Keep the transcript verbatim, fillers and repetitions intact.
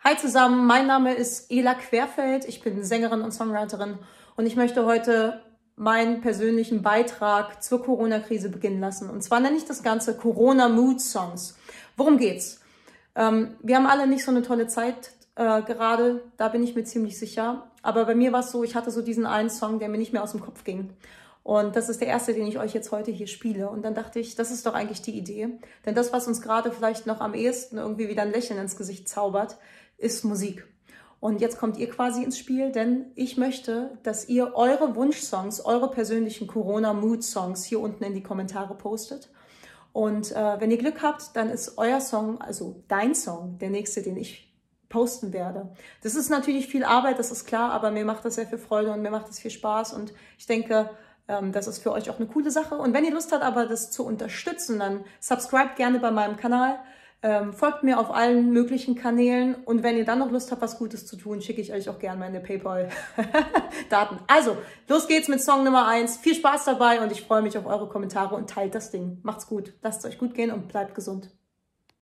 Hi zusammen, mein Name ist Ela Querfeld, ich bin Sängerin und Songwriterin und ich möchte heute meinen persönlichen Beitrag zur Corona-Krise beginnen lassen. Und zwar nenne ich das Ganze Corona-Mood-Songs. Worum geht's? Ähm, wir haben alle nicht so eine tolle Zeit äh, gerade, da bin ich mir ziemlich sicher. Aber bei mir war es so, ich hatte so diesen einen Song, der mir nicht mehr aus dem Kopf ging. Und das ist der erste, den ich euch jetzt heute hier spiele. Und dann dachte ich, das ist doch eigentlich die Idee. Denn das, was uns gerade vielleicht noch am ehesten irgendwie wieder ein Lächeln ins Gesicht zaubert, ist Musik. Und jetzt kommt ihr quasi ins Spiel, denn ich möchte, dass ihr eure Wunschsongs, eure persönlichen Corona-Mood-Songs hier unten in die Kommentare postet. Und äh, wenn ihr Glück habt, dann ist euer Song, also dein Song, der nächste, den ich posten werde. Das ist natürlich viel Arbeit, das ist klar, aber mir macht das sehr viel Freude und mir macht das viel Spaß. Und ich denke, ähm, das ist für euch auch eine coole Sache. Und wenn ihr Lust habt, aber das zu unterstützen, dann subscribt gerne bei meinem Kanal. Ähm, folgt mir auf allen möglichen Kanälen und wenn ihr dann noch Lust habt, was Gutes zu tun, schicke ich euch auch gerne meine PayPal-Daten. Also, los geht's mit Song Nummer eins. Viel Spaß dabei und ich freue mich auf eure Kommentare und teilt das Ding. Macht's gut, lasst es euch gut gehen und bleibt gesund.